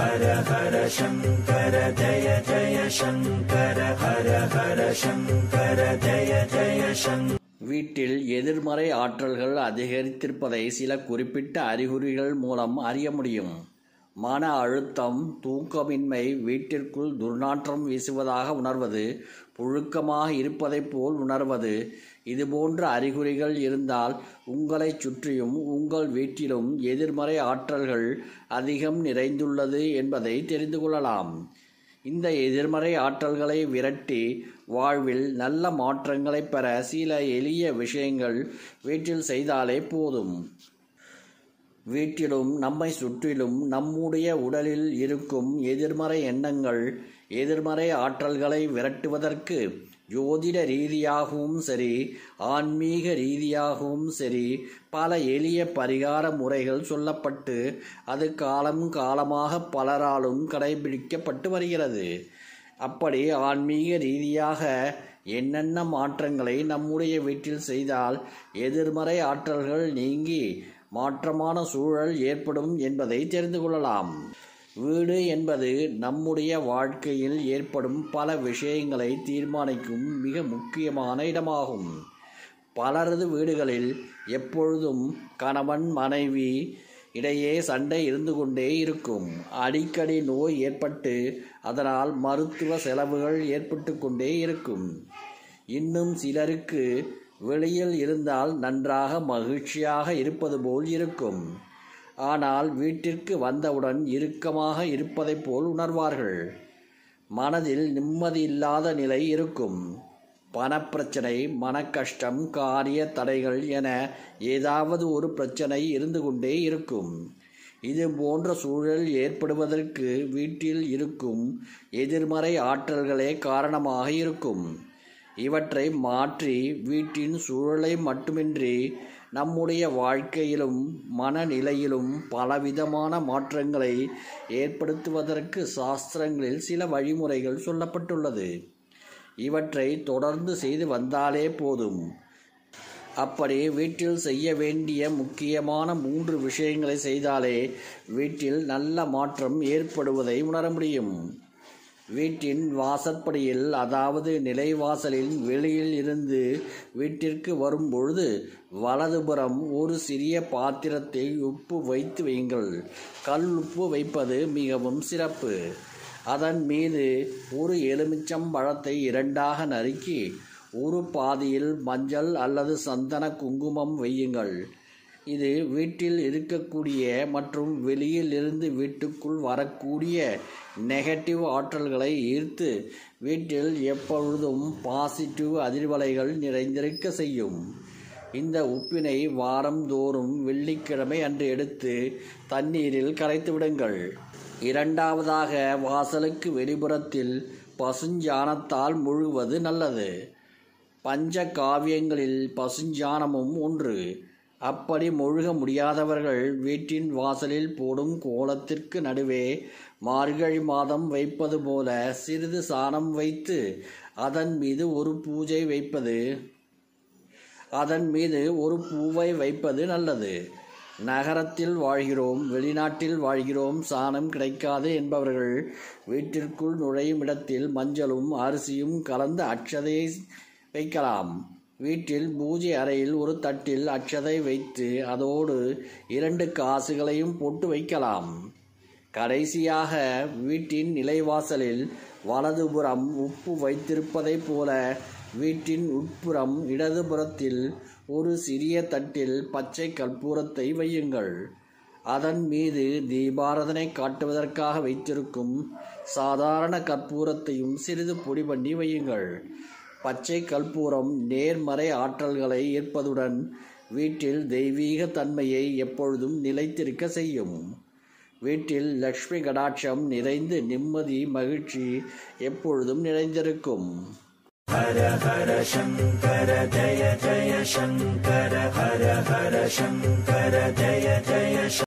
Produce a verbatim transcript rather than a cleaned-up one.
ஹர ஹர சங்கர ஜய ஜய சங்கர ஹர ஹர சங்கர ஜய ஜய சங்கர. வீட்டில் எதிர்மறை ஆற்றல்கள் அதிகரித்திருப்பதை சில குறிப்பிட்ட அறிகுறிகள் மூலம் அறிய முடியும். மன அழுத்தம், தூக்கமின்மை, வீட்டிற்குள் துர்நாற்றம் வீசுவதாக உணர்வது, புழுக்கமாக இருப்பதைப் போல் உணர்வது, இதுபோன்ற அறிகுறிகள் இருந்தால் உங்களை சுற்றியும் உங்கள் வீட்டிலும் எதிர்மறை ஆற்றல்கள் அதிகம் நிறைந்துள்ளது என்பதை தெரிந்து கொள்ளலாம். இந்த எதிர்மறை ஆற்றல்களை விரட்டி வாழ்வில் நல்ல மாற்றங்களை பெற சில எளிய விஷயங்கள் வீட்டில் செய்தாலே போதும். வீட்டிலும் நம்மை சுற்றிலும் நம்முடைய உடலில் இருக்கும் எதிர்மறை எண்ணங்கள், எதிர்மறை ஆற்றல்களை விரட்டுவதற்கு ஜோதிட ரீதியாகவும் சரி, ஆன்மீக ரீதியாகவும் சரி பல எளிய பரிகார முறைகள் சொல்லப்பட்டு அது காலம் காலமாக பலராலும் கடைபிடிக்கப்பட்டு வருகிறது. அப்படி ஆன்மீக ரீதியாக என்னென்ன மாற்றங்களை நம்முடைய வீட்டில் செய்தால் எதிர்மறை ஆற்றல்கள் நீங்கி மாற்றமான சூழல் ஏற்படும் என்பதை தெரிந்து கொள்ளலாம். வீடு என்பது நம்முடைய வாழ்க்கையில் ஏற்படும் பல விஷயங்களை தீர்மானிக்கும் மிக முக்கியமான இடமாகும். பலரது வீடுகளில் எப்பொழுதும் கணவன் மனைவி இடையே சண்டை இருந்து கொண்டே இருக்கும். அடிக்கடி நோய் ஏற்பட்டு அதனால் மருத்துவ செலவுகள் ஏற்பட்டு கொண்டே இருக்கும். இன்னும் சிலருக்கு வெளியில் இருந்தால் நன்றாக மகிழ்ச்சியாக இருப்பது போல் இருக்கும். ஆனால் வீட்டிற்கு வந்தவுடன் இறுக்கமாக இருப்பதைப் போல் உணர்வார்கள். மனதில் நிம்மதியில்லாத நிலை இருக்கும். பணப்பிரச்சனை, மனக்கஷ்டம், காரிய தடைகள் என ஏதாவது ஒரு பிரச்சனை இருந்து கொண்டே இருக்கும். இது போன்ற சூழல் ஏற்படுவதற்கு வீட்டில் இருக்கும் எதிர்மறை ஆற்றல்களே காரணமாக இருக்கும். இவற்றை மாற்றி வீட்டின் சூழலை மட்டுமின்றி நம்முடைய வாழ்க்கையிலும் மனநிலையிலும் பலவிதமான மாற்றங்களை ஏற்படுத்துவதற்கு சாஸ்திரங்களில் சில வழிமுறைகள் சொல்லப்பட்டுள்ளது. இவற்றை தொடர்ந்து செய்து வந்தாலே போதும். அப்படி வீட்டில் செய்ய வேண்டிய முக்கியமான மூன்று விஷயங்களை செய்தாலே வீட்டில் நல்ல மாற்றம் ஏற்படுவதை உணர முடியும். வீட்டின் வாசற்படியில், அதாவது நிலைவாசலில் வெளியில் இருந்து வீட்டிற்கு வரும் பொழுது வலதுபுறம் ஒரு சிறிய பாத்திரத்தில் உப்பு வைத்து வையுங்கள். கல் உப்பு வைப்பது மிகவும் சிறப்பு. அதன் மீது ஒரு எலுமிச்சம் பழத்தை இரண்டாக நறுக்கி ஒரு பாதியில் மஞ்சள் அல்லது சந்தன குங்குமம் வையுங்கள். இது வீட்டில் இருக்கக்கூடிய மற்றும் வெளியில் இருந்து வீட்டுக்குள் வரக்கூடிய நெகட்டிவ் ஆற்றல்களை ஈர்த்து வீட்டில் எப்பொழுதும் பாசிட்டிவ் அதிர்வலைகள் நிறைந்திருக்க செய்யும். இந்த உப்பினை வாரந்தோறும் வெள்ளிக்கிழமை அன்று எடுத்து தண்ணீரில் கரைத்து விடுங்கள். இரண்டாவதாக, வாசலுக்கு வெளிப்புறத்தில் பசுஞ்சாணத்தால் முழுவது நல்லது. பஞ்ச காவியங்களில் பசுஞ்சாணமும் ஒன்று. அப்படி மொழுக முடியாதவர்கள் வீட்டின் வாசலில் போடும் கோலத்திற்கு நடுவே மார்கழி மாதம் வைப்பது போல சிறிது சாணம் வைத்து அதன் மீது ஒரு பூஜை வைப்பது அதன் மீது ஒரு பூவை வைப்பது நல்லது. நகரத்தில் வாழ்கிறோம், வெளிநாட்டில் வாழ்கிறோம், சாணம் கிடைக்காது என்பவர்கள் வீட்டிற்குள் நுழையும் இடத்தில் மஞ்சளும் அரிசியும் கலந்த அட்சதையை வைக்கலாம். வீட்டில் பூஜை அறையில் ஒரு தட்டில் அட்சதை வைத்து அதோடு இரண்டு காசுகளையும் போட்டு வைக்கலாம். கடைசியாக, வீட்டின் நிலைவாசலில் வலதுபுறம் உப்பு வைத்திருப்பதைப் போல வீட்டின் உட்புறம் இடதுபுறத்தில் ஒரு சிறிய தட்டில் பச்சை கற்பூரத்தை வையுங்கள். அதன் மீது தீபாராதனை காட்டுவதற்காக வைத்திருக்கும் சாதாரண கற்பூரத்தையும் சிறிது பொடி பண்ணி வையுங்கள். பச்சை கற்பூரம் நேர்மறை ஆற்றல்களை ஈர்ப்பதுடன் வீட்டில் தெய்வீக தன்மையை எப்பொழுதும் நிலைத்திருக்க செய்யும். வீட்டில் லக்ஷ்மி கடாட்சம் நிறைந்து நிம்மதி, மகிழ்ச்சி எப்பொழுதும் நிறைந்திருக்கும். ஹர ஹர சங்கர ஜய ஜய சங்கர ஹர ஹர சங்கர ஜய ஜய